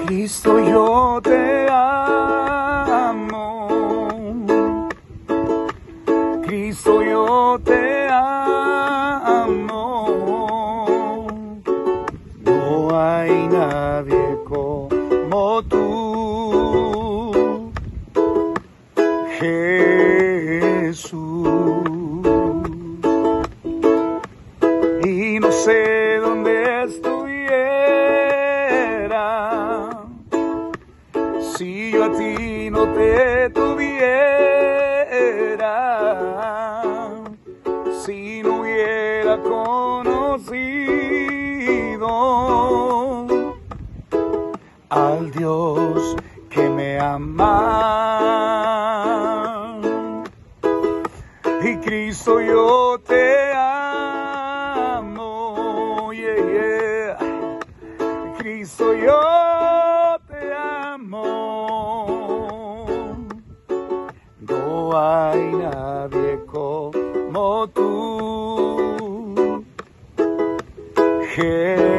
Cristo, yo te amo. Cristo, yo te amo. No hay nadie como tú, Jesús. Y no sé dónde estuviera si yo a ti no te tuviera, si no hubiera conocido al Dios que me ama. Y Cristo, yo te amo, yeah, yeah. Cristo, yo te amo. No hay nadie como tú, Jesús.